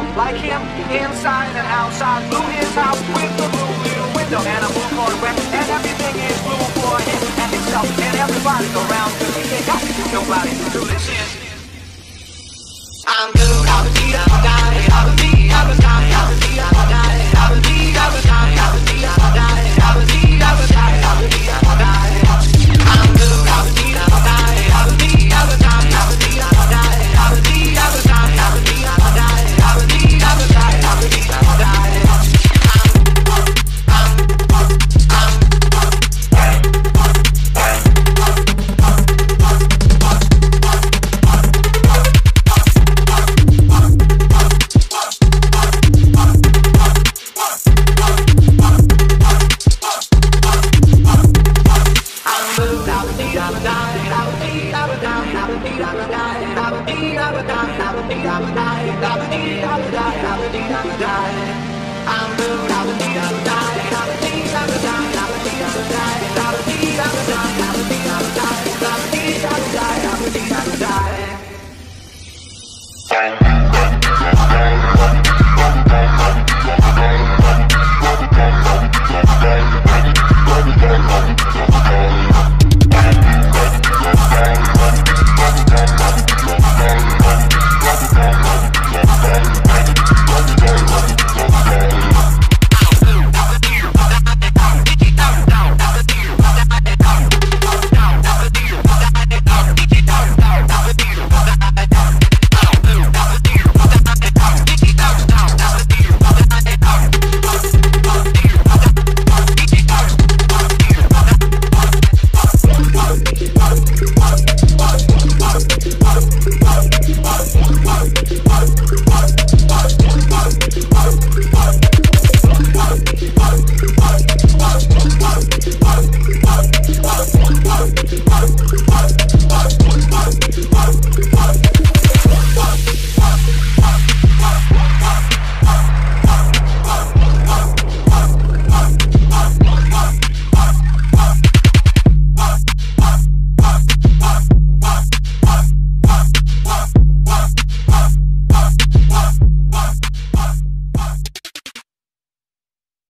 like him, inside and outside. Blew his house with the blue little window, and a blue Corvette, and everything is blue for him and himself and everybody around him. He ain't got nobody to listen. I'm blue, I was deep, I got it, I was deep, I was dying, I was deep, I got it, I was deep, I was dying, I was deep, I got it, I was deep, I was dying, I was deep, I got it. I'm blue, I was deep, I got it, I was deep, I was dying, I was deep, I got it, I was deep, I was dying, I was deep, I got it, I was deep, I was dying, I was deep, I got it. I'm